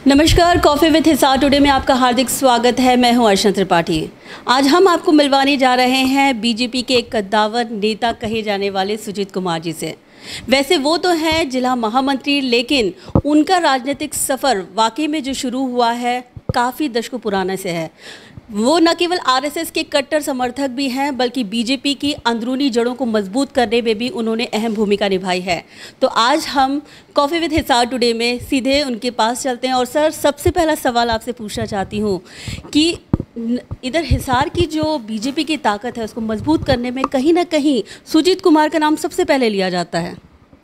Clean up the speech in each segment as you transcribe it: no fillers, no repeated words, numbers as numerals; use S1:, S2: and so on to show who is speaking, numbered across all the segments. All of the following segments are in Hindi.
S1: नमस्कार, कॉफ़ी विद हिसार टुडे में आपका हार्दिक स्वागत है। मैं हूं अर्चना त्रिपाठी। आज हम आपको मिलवाने जा रहे हैं बीजेपी के एक कद्दावर नेता कहे जाने वाले सुजीत कुमार जी से। वैसे वो तो हैं जिला महामंत्री, लेकिन उनका राजनीतिक सफ़र वाकई में जो शुरू हुआ है काफ़ी दशकों पुराने से है। वो न केवल आरएसएस के कट्टर समर्थक भी हैं, बल्कि बीजेपी की अंदरूनी जड़ों को मजबूत करने में भी उन्होंने अहम भूमिका निभाई है। तो आज हम कॉफ़ी विद हिसार टुडे में सीधे उनके पास चलते हैं। और सर, सबसे पहला सवाल आपसे पूछना चाहती हूँ कि इधर हिसार की जो बीजेपी की ताकत है उसको मजबूत करने में कहीं ना कहीं सुजीत कुमार का नाम सबसे पहले लिया जाता है।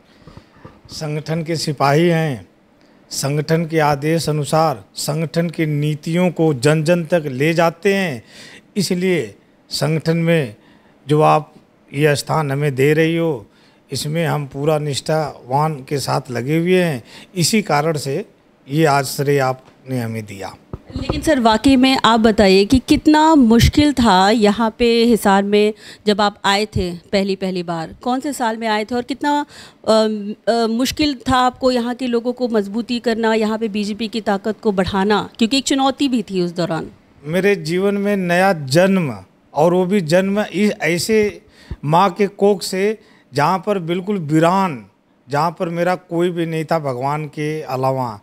S2: संगठन के सिपाही हैं, संगठन के आदेश अनुसार संगठन की नीतियों को जन जन तक ले जाते हैं। इसलिए संगठन में जो आप ये स्थान हमें दे रही हो, इसमें हम पूरा निष्ठावान के साथ लगे हुए हैं। इसी कारण से ये आज श्रेय आपने हमें दिया।
S1: लेकिन सर, वाकई में आप बताइए कि कितना मुश्किल था यहाँ पे हिसार में जब आप आए थे पहली बार, कौन से साल में आए थे, और कितना मुश्किल था आपको यहाँ के लोगों को मजबूती करना, यहाँ पे बीजेपी की ताकत को बढ़ाना, क्योंकि एक चुनौती भी थी उस दौरान।
S2: मेरे जीवन में नया जन्म, और वो भी जन्म इस ऐसे माँ के कोख से जहाँ पर बिल्कुल वीरान, जहाँ पर मेरा कोई भी नहीं था भगवान के अलावा।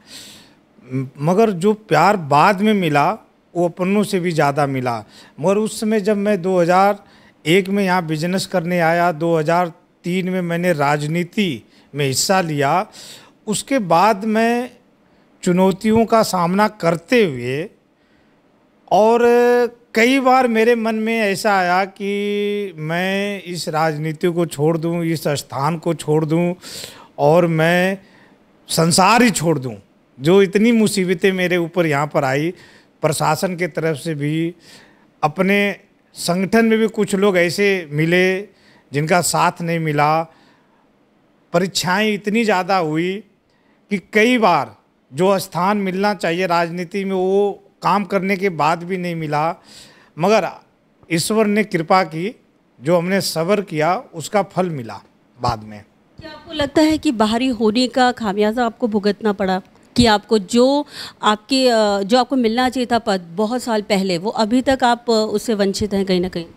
S2: मगर जो प्यार बाद में मिला वो अपनों से भी ज़्यादा मिला। मगर उस समय जब मैं 2001 में यहाँ बिजनेस करने आया, 2003 में मैंने राजनीति में हिस्सा लिया, उसके बाद मैं चुनौतियों का सामना करते हुए, और कई बार मेरे मन में ऐसा आया कि मैं इस राजनीति को छोड़ दूं, इस स्थान को छोड़ दूं, और मैं संसार ही छोड़ दूं। जो इतनी मुसीबतें मेरे ऊपर यहाँ पर आई, प्रशासन के तरफ से भी, अपने संगठन में भी कुछ लोग ऐसे मिले जिनका साथ नहीं मिला। परीक्षाएं इतनी ज़्यादा हुई कि कई बार जो स्थान मिलना चाहिए राजनीति में वो काम करने के बाद भी नहीं मिला। मगर ईश्वर ने कृपा की, जो हमने सब्र किया उसका फल मिला बाद में।
S1: क्या आपको लगता है कि बाहरी होने का खामियाजा आपको भुगतना पड़ा, कि आपको जो आपको मिलना चाहिए था पद बहुत साल पहले, वो अभी तक आप उससे वंचित हैं कहीं ना कहीं?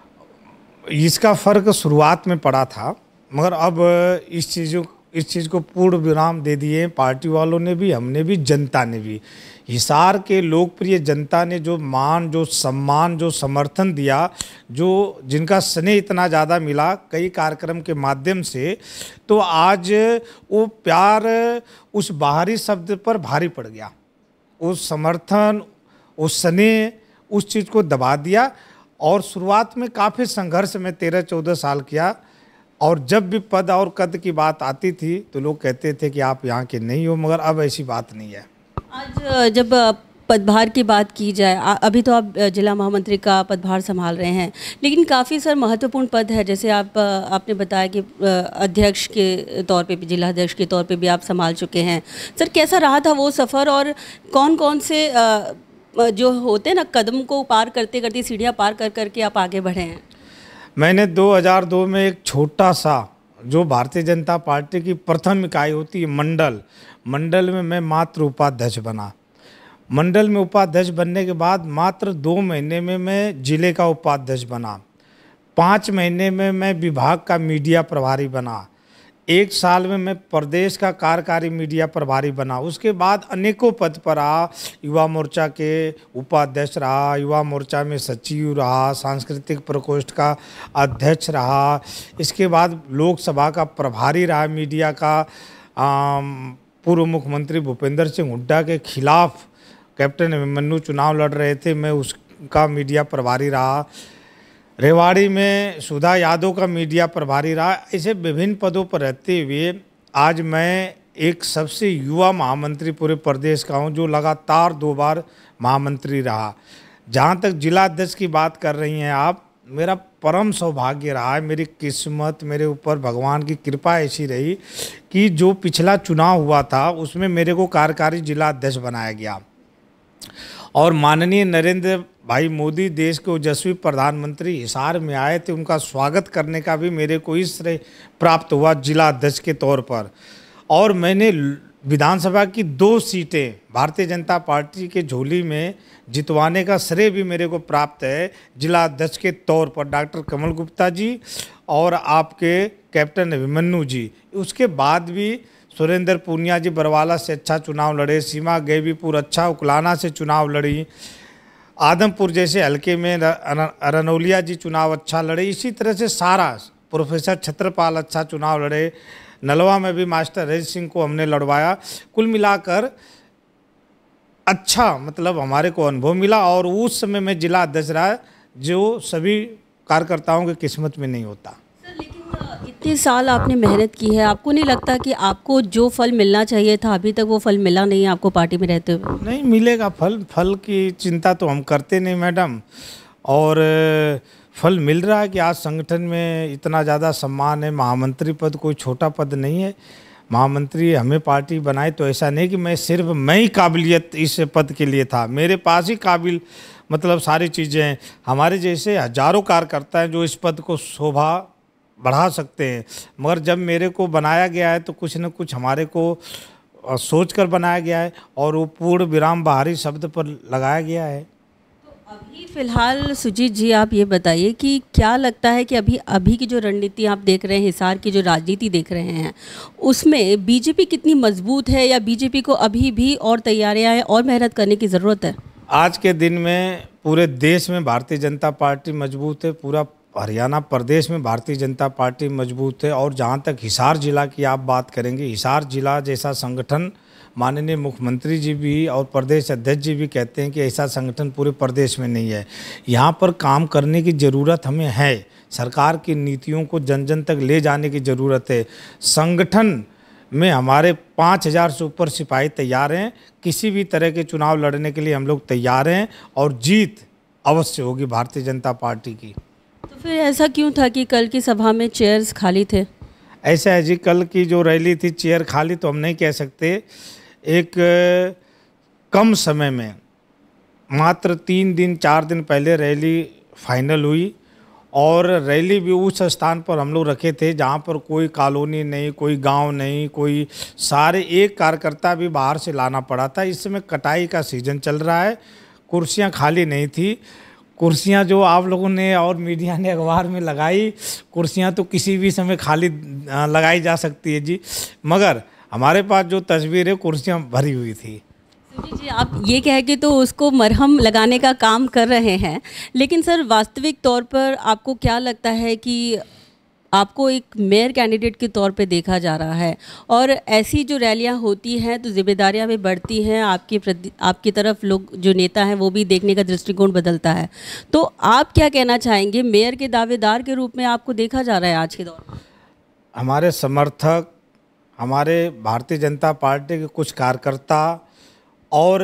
S2: इसका फ़र्क शुरुआत में पड़ा था, मगर अब इस चीज़ को पूर्ण विराम दे दिए पार्टी वालों ने भी, हमने भी, जनता ने भी। हिसार के लोकप्रिय जनता ने जो मान, जो सम्मान, जो समर्थन दिया, जो जिनका स्नेह इतना ज़्यादा मिला कई कार्यक्रम के माध्यम से, तो आज वो प्यार उस बाहरी शब्द पर भारी पड़ गया। उस समर्थन, उस स्नेह, उस चीज़ को दबा दिया। और शुरुआत में काफ़ी संघर्ष में 13-14 साल किया, और जब भी पद और कद की बात आती थी तो लोग कहते थे कि आप यहाँ के नहीं हो, मगर अब ऐसी बात नहीं है।
S1: आज जब पदभार की बात की जाए, अभी तो आप जिला महामंत्री का पदभार संभाल रहे हैं, लेकिन काफ़ी सर महत्वपूर्ण पद है। जैसे आपने बताया कि अध्यक्ष के तौर पे भी, जिला अध्यक्ष के तौर पे भी आप संभाल चुके हैं। सर, कैसा रहा था वो सफ़र, और कौन कौन से जो होते हैं ना, कदम को पार करते करते, सीढ़ियाँ पार कर करके आप आगे बढ़े हैं?
S2: मैंने 2002 में एक छोटा सा, जो भारतीय जनता पार्टी की प्रथम इकाई होती है मंडल में मैं मात्र उपाध्यक्ष बना। मंडल में उपाध्यक्ष बनने के बाद मात्र 2 महीने में मैं जिले का उपाध्यक्ष बना। 5 महीने में मैं विभाग का मीडिया प्रभारी बना। 1 साल में मैं प्रदेश का कार्यकारी मीडिया प्रभारी बना। उसके बाद अनेकों पद पर रहा, युवा मोर्चा के उपाध्यक्ष रहा, युवा मोर्चा में सचिव रहा, सांस्कृतिक प्रकोष्ठ का अध्यक्ष रहा। इसके बाद लोकसभा का प्रभारी रहा मीडिया का। पूर्व मुख्यमंत्री भूपेंद्र सिंह हुड्डा के खिलाफ कैप्टन अभिमन्यु चुनाव लड़ रहे थे, मैं उसका मीडिया प्रभारी रहा। रेवाड़ी में सुधा यादव का मीडिया प्रभारी रहा। ऐसे विभिन्न पदों पर रहते हुए आज मैं एक सबसे युवा महामंत्री पूरे प्रदेश का हूं, जो लगातार 2 बार महामंत्री रहा। जहां तक जिला अध्यक्ष की बात कर रही हैं आप, मेरा परम सौभाग्य रहा है, मेरी किस्मत, मेरे ऊपर भगवान की कृपा ऐसी रही कि जो पिछला चुनाव हुआ था उसमें मेरे को कार्यकारी जिला अध्यक्ष बनाया गया। और माननीय नरेंद्र भाई मोदी, देश के ओजस्वी प्रधानमंत्री, हिसार में आए थे, उनका स्वागत करने का भी मेरे को इस श्रेय प्राप्त हुआ जिला अध्यक्ष के तौर पर। और मैंने विधानसभा की 2 सीटें भारतीय जनता पार्टी के झोली में जितवाने का श्रेय भी मेरे को प्राप्त है जिला अध्यक्ष के तौर पर डॉक्टर कमल गुप्ता जी और आपके कैप्टन अभिमन्यु जी। उसके बाद भी सुरेंद्र पूनिया जी बरवाला से अच्छा चुनाव लड़े, सीमा गेवीपुर अच्छा उकलाना से चुनाव लड़ी, आदमपुर जैसे हल्के में रनौलिया जी चुनाव अच्छा लड़े। इसी तरह से सारा प्रोफेसर छत्रपाल अच्छा चुनाव लड़े, नलवा में भी मास्टर रज सिंह को हमने लड़वाया। कुल मिलाकर अच्छा मतलब हमारे को अनुभव मिला और उस समय में जिला अध्यक्ष रहा, जो सभी कार्यकर्ताओं की किस्मत में नहीं होता।
S1: सर लेकिन इतने साल आपने मेहनत की है, आपको नहीं लगता कि आपको जो फल मिलना चाहिए था अभी तक वो फल मिला नहीं है आपको पार्टी में रहते हुए?
S2: नहीं मिलेगा फल की चिंता तो हम करते नहीं मैडम, और फल मिल रहा है कि आज संगठन में इतना ज़्यादा सम्मान है। महामंत्री पद कोई छोटा पद नहीं है। महामंत्री हमें पार्टी बनाए तो ऐसा नहीं कि मैं ही काबिलियत इस पद के लिए था, मेरे पास ही काबिल मतलब सारी चीज़ें हैं। हमारे जैसे हजारों कार्यकर्ता हैं जो इस पद को शोभा बढ़ा सकते हैं, मगर जब मेरे को बनाया गया है तो कुछ न कुछ हमारे को सोचकर बनाया गया है और वो पूर्ण विराम बाहरी शब्द पर लगाया गया है।
S1: तो अभी फ़िलहाल सुजीत जी आप ये बताइए कि क्या लगता है कि अभी की जो रणनीति आप देख रहे हैं, हिसार की जो राजनीति देख रहे हैं, उसमें बीजेपी कितनी मजबूत है या बीजेपी को अभी भी और तैयारियां हैं और मेहनत करने की ज़रूरत है?
S2: आज के दिन में पूरे देश में भारतीय जनता पार्टी मजबूत है, पूरा हरियाणा प्रदेश में भारतीय जनता पार्टी मजबूत है। और जहाँ तक हिसार जिला की आप बात करेंगे, हिसार जिला जैसा संगठन माननीय मुख्यमंत्री जी भी और प्रदेश अध्यक्ष जी भी कहते हैं कि ऐसा संगठन पूरे प्रदेश में नहीं है। यहाँ पर काम करने की ज़रूरत हमें है, सरकार की नीतियों को जन जन तक ले जाने की ज़रूरत है। संगठन में हमारे 5,000 से ऊपर सिपाही तैयार हैं, किसी भी तरह के चुनाव लड़ने के लिए हम लोग तैयार हैं और जीत अवश्य होगी भारतीय जनता पार्टी की।
S1: तो फिर ऐसा क्यों था कि कल की सभा में चेयर्स खाली थे?
S2: ऐसा है जी, कल की जो रैली थी चेयर खाली तो हम नहीं कह सकते। एक कम समय में मात्र 3 दिन 4 दिन पहले रैली फाइनल हुई और रैली भी उस स्थान पर हम लोग रखे थे जहाँ पर कोई कॉलोनी नहीं, कोई गांव नहीं, कोई सारे एक कार्यकर्ता भी बाहर से लाना पड़ा था। इस समय कटाई का सीज़न चल रहा है, कुर्सियाँ खाली नहीं थी। कुर्सियाँ जो आप लोगों ने और मीडिया ने अखबार में लगाई, कुर्सियाँ तो किसी भी समय खाली लगाई जा सकती है जी, मगर हमारे पास जो तस्वीर है कुर्सियाँ भरी हुई थी।
S1: सुजीत जी आप ये कह के तो उसको मरहम लगाने का काम कर रहे हैं, लेकिन सर वास्तविक तौर पर आपको क्या लगता है कि आपको एक मेयर कैंडिडेट के तौर पे देखा जा रहा है और ऐसी जो रैलियां होती हैं तो जिम्मेदारियां भी बढ़ती हैं, आपकी तरफ लोग जो नेता हैं वो भी देखने का दृष्टिकोण बदलता है। तो आप क्या कहना चाहेंगे, मेयर के दावेदार के रूप में आपको देखा जा रहा है आज के दौर में?
S2: हमारे समर्थक, हमारे भारतीय जनता पार्टी के कुछ कार्यकर्ता और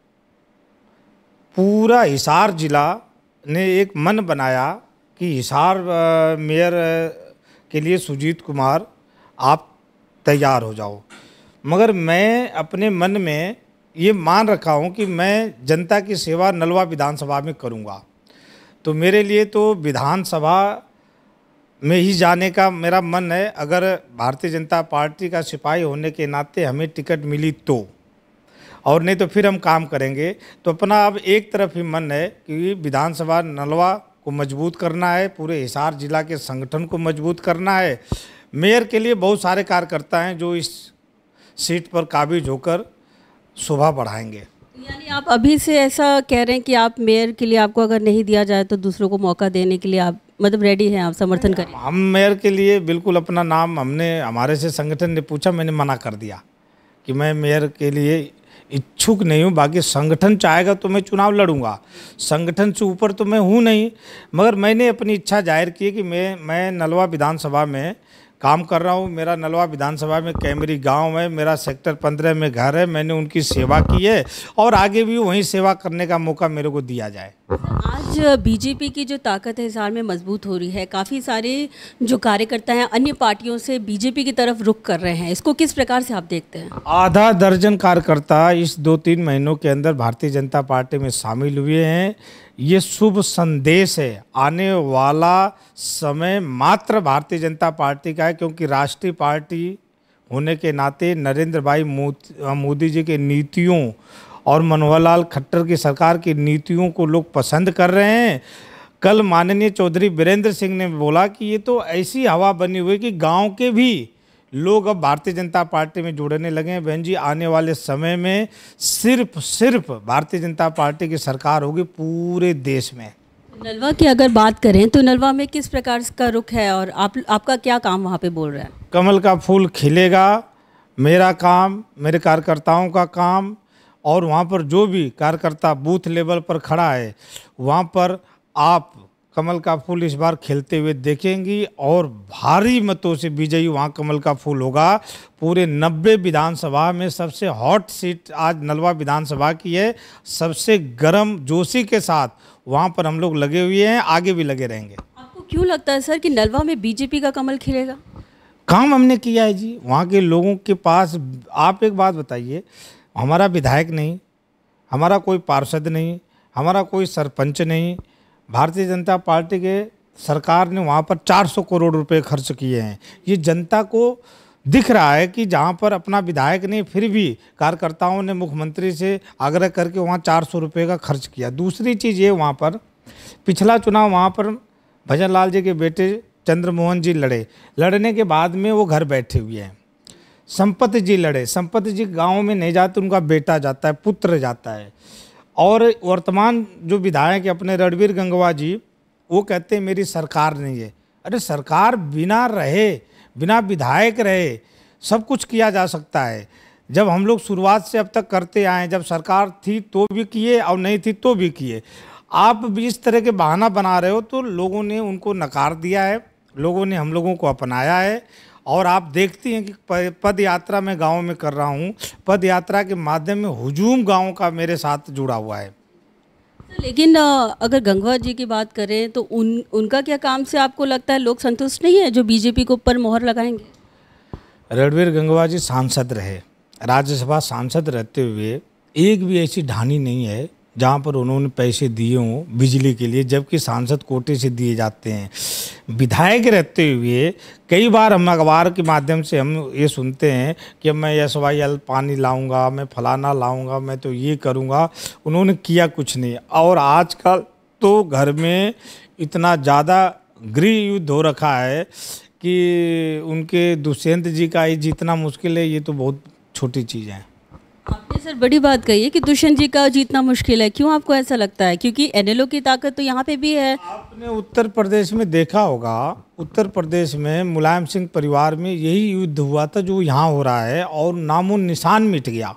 S2: पूरा हिसार जिला ने एक मन बनाया कि हिसार मेयर के लिए सुजीत कुमार आप तैयार हो जाओ। मगर मैं अपने मन में ये मान रखा हूँ कि मैं जनता की सेवा नलवा विधानसभा में करूँगा, तो मेरे लिए तो विधानसभा में ही जाने का मेरा मन है। अगर भारतीय जनता पार्टी का सिपाही होने के नाते हमें टिकट मिली तो, और नहीं तो फिर हम काम करेंगे। तो अपना अब एक तरफ ही मन है कि विधानसभा नलवा को मजबूत करना है, पूरे हिसार जिला के संगठन को मजबूत करना है। मेयर के लिए बहुत सारे कार्यकर्ता हैं जो इस सीट पर काबिज होकर शोभा बढ़ाएंगे।
S1: यानी आप अभी से ऐसा कह रहे हैं कि आप मेयर के लिए, आपको अगर नहीं दिया जाए तो दूसरों को मौका देने के लिए आप मतलब रेडी हैं, आप समर्थन करें?
S2: हम मेयर के लिए बिल्कुल अपना नाम, हमने हमारे से संगठन ने पूछा, मैंने मना कर दिया कि मैं मेयर के लिए इच्छुक नहीं हूँ। बाकी संगठन चाहेगा तो मैं चुनाव लड़ूंगा, संगठन से ऊपर तो मैं हूँ नहीं। मगर मैंने अपनी इच्छा जाहिर की कि मैं नलवा विधानसभा में काम कर रहा हूँ। मेरा नलवा विधानसभा में कैमरी गांव है, मेरा सेक्टर 15 में घर है, मैंने उनकी सेवा की है और आगे भी वहीं सेवा करने का मौका मेरे को दिया जाए।
S1: आज बीजेपी की जो ताकत है हिसार में मजबूत हो रही है, काफ़ी सारे जो कार्यकर्ता हैं अन्य पार्टियों से बीजेपी की तरफ रुख कर रहे हैं, इसको किस प्रकार से आप देखते हैं?
S2: आधा दर्जन कार्यकर्ता इस 2-3 महीनों के अंदर भारतीय जनता पार्टी में शामिल हुए हैं। ये शुभ संदेश है, आने वाला समय मात्र भारतीय जनता पार्टी का है, क्योंकि राष्ट्रीय पार्टी होने के नाते नरेंद्र भाई मोदी जी के नीतियों और मनोहर लाल खट्टर की सरकार की नीतियों को लोग पसंद कर रहे हैं। कल माननीय चौधरी बीरेंद्र सिंह ने बोला कि ये तो ऐसी हवा बनी हुई कि गांव के भी लोग अब भारतीय जनता पार्टी में जुड़ने लगे हैं। बहन जी, आने वाले समय में सिर्फ भारतीय जनता पार्टी की सरकार होगी पूरे देश में।
S1: नलवा की अगर बात करें तो नलवा में किस प्रकार का रुख है और आपका क्या काम वहाँ पे बोल रहा है?
S2: कमल का फूल खिलेगा, मेरा काम, मेरे कार्यकर्ताओं का काम, और वहाँ पर जो भी कार्यकर्ता बूथ लेवल पर खड़ा है वहाँ पर आप कमल का फूल इस बार खिलते हुए देखेंगी और भारी मतों से विजयी वहाँ कमल का फूल होगा। पूरे 90 विधानसभा में सबसे हॉट सीट आज नलवा विधानसभा की है। सबसे गर्म जोशी के साथ वहाँ पर हम लोग लगे हुए हैं, आगे भी लगे रहेंगे।
S1: आपको क्यों लगता है सर कि नलवा में बीजेपी का कमल खिलेगा?
S2: काम हमने किया है जी, वहाँ के लोगों के पास। आप एक बात बताइए, हमारा विधायक नहीं, हमारा कोई पार्षद नहीं, हमारा कोई सरपंच नहीं, भारतीय जनता पार्टी के सरकार ने वहाँ पर 400 करोड़ रुपए खर्च किए हैं। ये जनता को दिख रहा है कि जहाँ पर अपना विधायक नहीं, फिर भी कार्यकर्ताओं ने मुख्यमंत्री से आग्रह करके वहाँ 400 रुपये का खर्च किया। दूसरी चीज़ ये, वहाँ पर पिछला चुनाव वहाँ पर भजन लाल जी के बेटे चंद्रमोहन जी लड़ने के बाद में वो घर बैठे हुए हैं। संपत जी लड़े, संपत जी गाँव में नहीं जाते, उनका बेटा जाता है, पुत्र जाता है। और वर्तमान जो विधायक है अपने रणवीर गंगवा जी, वो कहते हैं मेरी सरकार नहीं है। अरे सरकार बिना रहे, बिना विधायक रहे सब कुछ किया जा सकता है। जब हम लोग शुरुआत से अब तक करते आए, जब सरकार थी तो भी किए और नहीं थी तो भी किए। आप भी इस तरह के बहाना बना रहे हो तो लोगों ने उनको नकार दिया है, लोगों ने हम लोगों को अपनाया है। और आप देखती हैं कि पद यात्रा मैं गाँव में कर रहा हूँ, पद यात्रा के माध्यम में हुजूम गाँव का मेरे साथ जुड़ा हुआ है।
S1: लेकिन अगर गंगवा जी की बात करें तो उनका क्या काम से आपको लगता है लोग संतुष्ट नहीं है जो बीजेपी के ऊपर मोहर लगाएंगे?
S2: रणवीर गंगवा जी सांसद रहे, राज्यसभा सांसद रहते हुए एक भी ऐसी ढानी नहीं है जहाँ पर उन्होंने पैसे दिए हों बिजली के लिए, जबकि सांसद कोटे से दिए जाते हैं। विधायक रहते हुए कई बार हम अखबार के माध्यम से हम ये सुनते हैं कि मैं SYL पानी लाऊंगा, मैं फलाना लाऊंगा, मैं तो ये करूंगा। उन्होंने किया कुछ नहीं। और आजकल तो घर में इतना ज़्यादा गृह युद्ध हो रखा है कि उनके दुष्यंत जी का ही जीतना मुश्किल है। ये तो बहुत छोटी चीज़ है।
S1: आपने सर बड़ी बात कही है कि दुष्यंत जी का जीतना मुश्किल है। क्यों आपको ऐसा लगता है? क्योंकि NLO की ताकत तो यहाँ पे भी है।
S2: आपने उत्तर प्रदेश में देखा होगा, उत्तर प्रदेश में मुलायम सिंह परिवार में यही युद्ध हुआ था जो यहाँ हो रहा है, और नामो निशान मिट गया।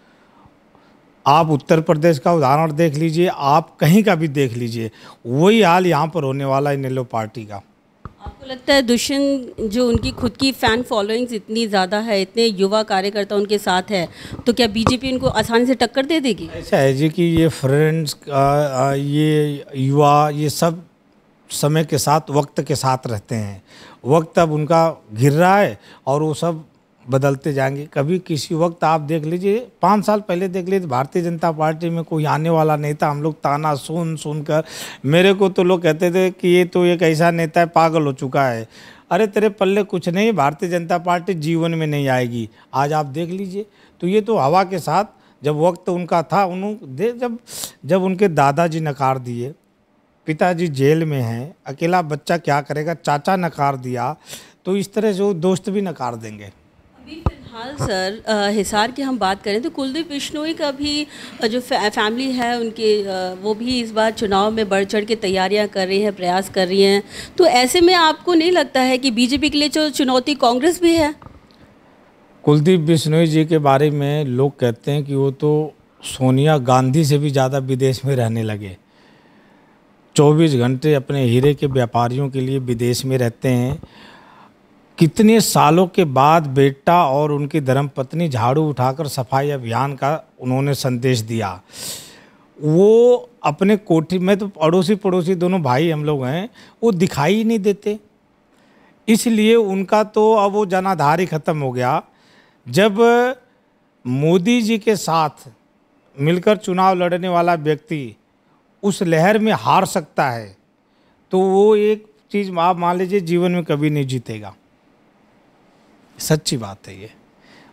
S2: आप उत्तर प्रदेश का उदाहरण देख लीजिए, आप कहीं का भी देख लीजिए, वही हाल यहाँ पर होने वाला है NLO पार्टी का।
S1: आपको लगता है दुष्यंत जो उनकी खुद की फ़ैन फॉलोइंग्स इतनी ज़्यादा है, इतने युवा कार्यकर्ता उनके साथ है, तो क्या बीजेपी उनको आसानी से टक्कर दे देगी?
S2: ऐसा है जी कि ये फ्रेंड्स, ये युवा, ये सब समय के साथ, वक्त के साथ रहते हैं। वक्त अब उनका गिर रहा है और वो सब बदलते जाएंगे। कभी किसी वक्त आप देख लीजिए, 5 साल पहले देख लीजिए, भारतीय जनता पार्टी में कोई आने वाला नहीं था। हम लोग ताना सुनकर, मेरे को तो लोग कहते थे कि ये तो एक ऐसा नेता है पागल हो चुका है। अरे तेरे पल्ले कुछ नहीं, भारतीय जनता पार्टी जीवन में नहीं आएगी। आज आप देख लीजिए, तो ये तो हवा के साथ, जब वक्त उनका था उन्होंने, जब उनके दादाजी नकार दिए, पिताजी जेल में हैं, अकेला बच्चा क्या करेगा, चाचा नकार दिया, तो इस तरह से वो दोस्त भी नकार देंगे।
S1: अभी फिलहाल सर हिसार की हम बात करें तो कुलदीप बिश्नोई का भी जो फैमिली है उनके, वो भी इस बार चुनाव में बढ़ चढ़ के तैयारियां कर रही हैं, प्रयास कर रही हैं। तो ऐसे में आपको नहीं लगता है कि बीजेपी के लिए जो चुनौती कांग्रेस भी है?
S2: कुलदीप बिश्नोई जी के बारे में लोग कहते हैं कि वो तो सोनिया गांधी से भी ज़्यादा विदेश में रहने लगे। 24 घंटे अपने हीरे के व्यापारियों के लिए विदेश में रहते हैं। कितने सालों के बाद बेटा और उनकी धर्मपत्नी झाड़ू उठाकर सफाई अभियान का उन्होंने संदेश दिया। वो अपने कोठी में, तो पड़ोसी दोनों भाई हम लोग हैं, वो दिखाई ही नहीं देते। इसलिए उनका तो अब वो जनाधार ही खत्म हो गया। जब मोदी जी के साथ मिलकर चुनाव लड़ने वाला व्यक्ति उस लहर में हार सकता है, तो वो एक चीज़ आप मान लीजिए जीवन में कभी नहीं जीतेगा। सच्ची बात है ये।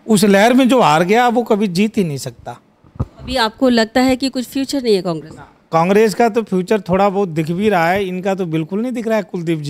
S2: उस लहर में जो हार गया वो कभी जीत ही नहीं सकता।
S1: अभी आपको लगता है कि कुछ फ्यूचर नहीं है
S2: कांग्रेस का तो फ्यूचर थोड़ा बहुत दिख भी रहा है, इनका तो बिल्कुल नहीं दिख रहा है।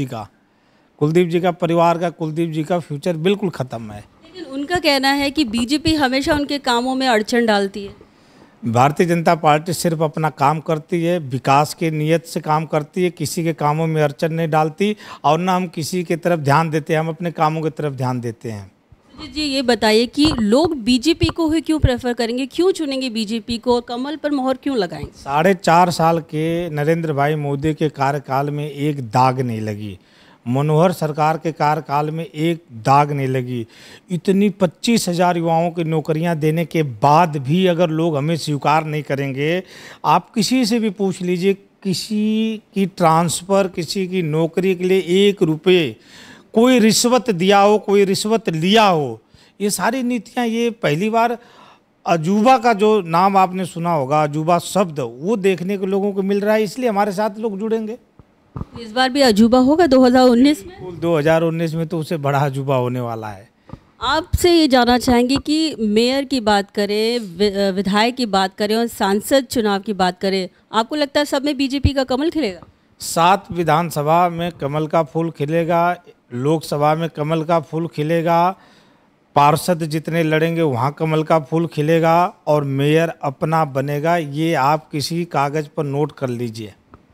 S2: कुलदीप जी का परिवार का, कुलदीप जी का फ्यूचर बिल्कुल ख़त्म है।
S1: लेकिन उनका कहना है कि बीजेपी हमेशा उनके कामों में अड़चन डालती है।
S2: भारतीय जनता पार्टी सिर्फ अपना काम करती है, विकास के नियत से काम करती है, किसी के कामों में अड़चन नहीं डालती, और ना हम किसी की तरफ ध्यान देते हैं, हम अपने कामों की तरफ ध्यान देते हैं।
S1: सुजीत जी, ये बताइए कि लोग बीजेपी को ही क्यों प्रेफर करेंगे, क्यों चुनेंगे बीजेपी को, कमल पर मोहर क्यों लगाएंगे?
S2: 4.5 साल के नरेंद्र भाई मोदी के कार्यकाल में एक दाग नहीं लगी, मनोहर सरकार के कार्यकाल में एक दाग नहीं लगी। इतनी 25,000 युवाओं की नौकरियां देने के बाद भी अगर लोग हमें स्वीकार नहीं करेंगे, आप किसी से भी पूछ लीजिए, किसी की ट्रांसफ़र, किसी की नौकरी के लिए 1 रुपये कोई रिश्वत दिया हो, कोई रिश्वत लिया हो, ये सारी नीतियां, ये पहली बार अजूबा का जो नाम आपने सुना होगा, अजूबा शब्द, वो देखने को लोगों को मिल रहा है, इसलिए हमारे साथ लोग जुड़ेंगे।
S1: इस बार भी अजूबा होगा 2019 में?
S2: 2019 में तो उससे बड़ा अजूबा होने वाला है।
S1: आपसे ये जानना चाहेंगे कि मेयर की बात करें, विधायक की बात करें और सांसद चुनाव की बात करें, आपको लगता है सब में बीजेपी का कमल खिलेगा?
S2: 7 विधानसभा में कमल का फूल खिलेगा, लोकसभा में कमल का फूल खिलेगा, पार्षद जितने लड़ेंगे वहाँ कमल का फूल खिलेगा, और मेयर अपना बनेगा। ये आप किसी कागज़ पर नोट कर लीजिए।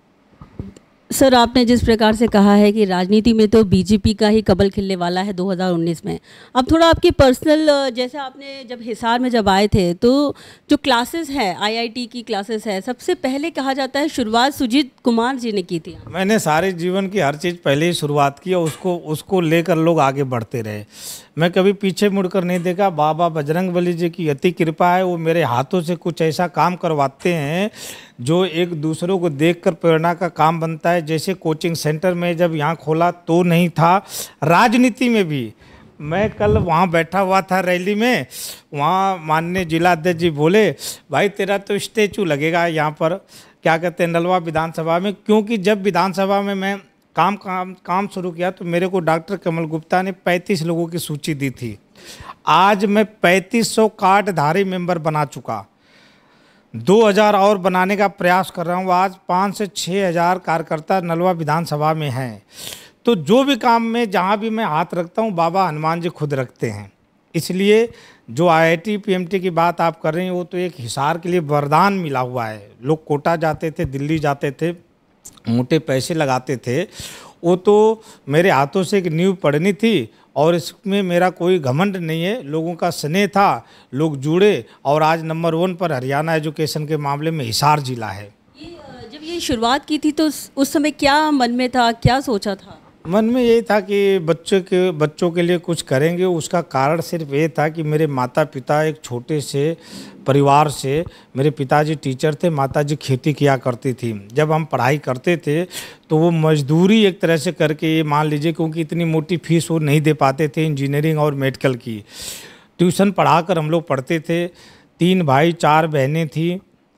S1: सर, आपने जिस प्रकार से कहा है कि राजनीति में तो बीजेपी का ही कमल खिलने वाला है 2019 में, अब थोड़ा आपकी पर्सनल, जैसे आपने जब हिसार में जब आए थे तो जो क्लासेस है, आईआईटी की क्लासेस है, सबसे पहले कहा जाता है शुरुआत सुजीत कुमार जी ने की थी।
S2: मैंने सारे जीवन की हर चीज़ पहले ही शुरुआत की और उसको लेकर लोग आगे बढ़ते रहे। मैं कभी पीछे मुड़कर नहीं देखा। बाबा बजरंगबली जी की अति कृपा है, वो मेरे हाथों से कुछ ऐसा काम करवाते हैं जो एक दूसरों को देखकर प्रेरणा का काम बनता है। जैसे कोचिंग सेंटर में जब यहाँ खोला तो नहीं था, राजनीति में भी। मैं कल वहाँ बैठा हुआ था रैली में, वहाँ माननीय जिलाध्यक्ष जी बोले, भाई तेरा तो स्टैचू लगेगा यहाँ पर, क्या कहते हैं, नलवा विधानसभा में। क्योंकि जब विधानसभा में मैं काम शुरू किया तो मेरे को डॉक्टर कमल गुप्ता ने 35 लोगों की सूची दी थी। आज मैं 3500 कार्डधारी मेंबर बना चुका, 2000 और बनाने का प्रयास कर रहा हूँ। आज 5 से 6 हज़ार कार्यकर्ता नलवा विधानसभा में हैं। तो जो भी काम में जहाँ भी मैं हाथ रखता हूँ, बाबा हनुमान जी खुद रखते हैं। इसलिए जो आईआईटी पीएमटी की बात आप कर रहे हैं, वो तो एक हिसार के लिए वरदान मिला हुआ है। लोग कोटा जाते थे, दिल्ली जाते थे, मोटे पैसे लगाते थे, वो तो मेरे हाथों से एक नींव पड़नी थी, और इसमें मेरा कोई घमंड नहीं है। लोगों का स्नेह था, लोग जुड़े, और आज नंबर 1 पर हरियाणा एजुकेशन के मामले में हिसार जिला है।
S1: जब ये शुरुआत की थी तो उस समय क्या मन में था, क्या सोचा था?
S2: मन में यही था कि बच्चों के लिए कुछ करेंगे। उसका कारण सिर्फ ये था कि मेरे माता पिता एक छोटे से परिवार से, मेरे पिताजी टीचर थे, माताजी खेती किया करती थी। जब हम पढ़ाई करते थे तो वो मजदूरी एक तरह से करके, ये मान लीजिए, क्योंकि इतनी मोटी फीस वो नहीं दे पाते थे इंजीनियरिंग और मेडिकल की, ट्यूशन पढ़ाकर हम लोग पढ़ते थे। 3 भाई 4 बहनें थी,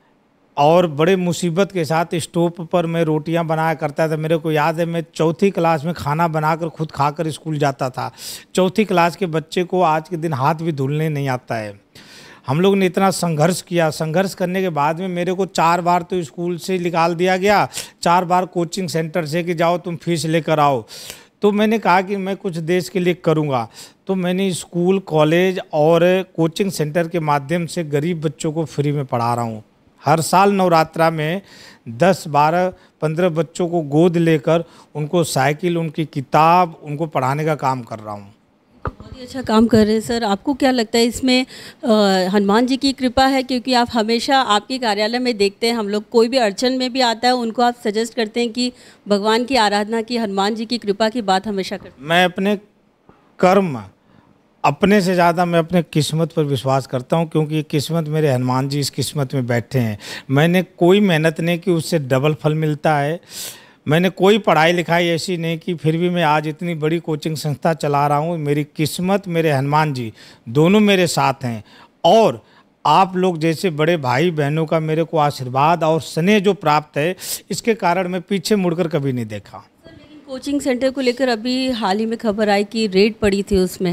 S2: और बड़े मुसीबत के साथ स्टोव पर मैं रोटियां बनाया करता था। मेरे को याद है, मैं 4थी क्लास में खाना बनाकर खुद खाकर स्कूल जाता था। 4थी क्लास के बच्चे को आज के दिन हाथ भी धुलने नहीं आता है। हम लोग ने इतना संघर्ष किया। संघर्ष करने के बाद में मेरे को 4 बार तो स्कूल से निकाल दिया गया, 4 बार कोचिंग सेंटर से कि जाओ तुम फीस लेकर आओ। तो मैंने कहा कि मैं कुछ देश के लिए करूँगा। तो मैंने स्कूल, कॉलेज और कोचिंग सेंटर के माध्यम से गरीब बच्चों को फ्री में पढ़ा रहा हूँ। हर साल नवरात्रा में 10, 12, 15 बच्चों को गोद लेकर उनको साइकिल, उनकी किताब, उनको पढ़ाने का काम कर रहा हूँ।
S1: बहुत ही अच्छा काम कर रहे हैं सर। आपको क्या लगता है इसमें हनुमान जी की कृपा है? क्योंकि आप हमेशा आपके कार्यालय में देखते हैं, हम लोग कोई भी अड़चन में भी आता है उनको आप सजेस्ट करते हैं कि भगवान की आराधना की, हनुमान जी की कृपा की बात हमेशा करते हैं।
S2: मैं अपने कर्म, अपने से ज़्यादा मैं अपने किस्मत पर विश्वास करता हूँ, क्योंकि किस्मत, मेरे हनुमान जी इस किस्मत में बैठे हैं। मैंने कोई मेहनत नहीं की, उससे डबल फल मिलता है। मैंने कोई पढ़ाई लिखाई ऐसी नहीं की, फिर भी मैं आज इतनी बड़ी कोचिंग संस्था चला रहा हूँ। मेरी किस्मत, मेरे हनुमान जी दोनों मेरे साथ हैं, और आप लोग जैसे बड़े भाई बहनों का मेरे को आशीर्वाद और स्नेह जो प्राप्त है, इसके कारण मैं पीछे मुड़कर कभी नहीं देखा।
S1: सर, लेकिन कोचिंग सेंटर को लेकर अभी हाल ही में खबर आई कि रेड पड़ी थी उसमें।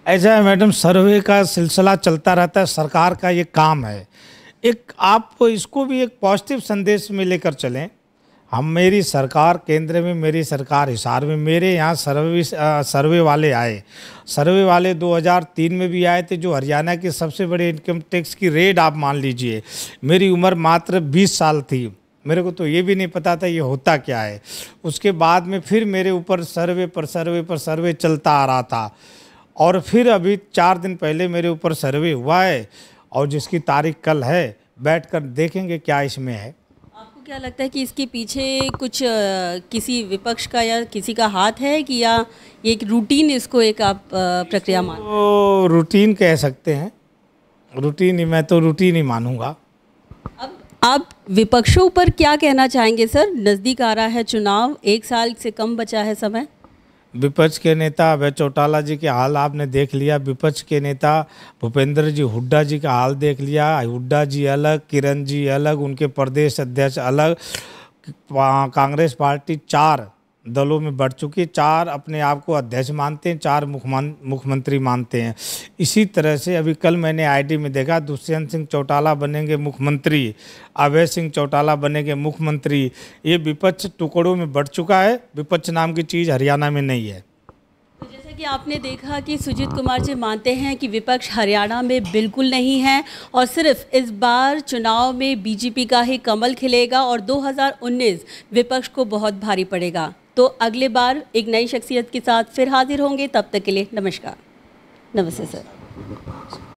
S2: ऐसा है मैडम, सर्वे का सिलसिला चलता रहता है, सरकार का ये काम है। एक आप इसको भी एक पॉजिटिव संदेश में लेकर चलें। हम, मेरी सरकार केंद्र में, मेरी सरकार हिसार में, मेरे यहाँ सर्वे वाले आए। सर्वे वाले 2003 में भी आए थे, जो हरियाणा के सबसे बड़े इनकम टैक्स की रेड आप मान लीजिए। मेरी उम्र मात्र 20 साल थी, मेरे को तो ये भी नहीं पता था ये होता क्या है। उसके बाद में फिर मेरे ऊपर सर्वे पर सर्वे चलता आ रहा था, और फिर अभी 4 दिन पहले मेरे ऊपर सर्वे हुआ है, और जिसकी तारीख कल है, बैठकर देखेंगे क्या इसमें है।
S1: आपको क्या लगता है कि इसके पीछे कुछ किसी विपक्ष का या किसी का हाथ है, कि या ये एक रूटीन, इसको एक आप प्रक्रिया मान?
S2: तो रूटीन कह सकते हैं, रूटीन ही, मैं तो रूटीन ही मानूंगा।
S1: अब आप विपक्षों पर क्या कहना चाहेंगे सर? नज़दीक आ रहा है चुनाव, 1 साल से कम बचा है समय।
S2: विपक्ष के नेता अभय चौटाला जी के हाल आपने देख लिया, विपक्ष के नेता भूपेंद्र जी हुड्डा जी का हाल देख लिया। हुड्डा जी अलग, किरण जी अलग, उनके प्रदेश अध्यक्ष अलग। कांग्रेस पार्टी 4 दलों में बढ़ चुकी है, 4 अपने आप को अध्यक्ष मानते हैं, 4 मुख्यमंत्री मानते हैं। इसी तरह से अभी कल मैंने आईडी में देखा, दुष्यंत सिंह चौटाला बनेंगे मुख्यमंत्री, अभय सिंह चौटाला बनेंगे मुख्यमंत्री। ये विपक्ष टुकड़ों में बढ़ चुका है, विपक्ष नाम की चीज़ हरियाणा में नहीं है।
S1: तो जैसा कि आपने देखा कि सुजीत कुमार जी मानते हैं कि विपक्ष हरियाणा में बिल्कुल नहीं है, और सिर्फ इस बार चुनाव में बीजेपी का ही कमल खिलेगा, और 2019 विपक्ष को बहुत भारी पड़ेगा। तो अगले बार एक नई शख्सियत के साथ फिर हाजिर होंगे, तब तक के लिए नमस्कार। नमस्ते सर।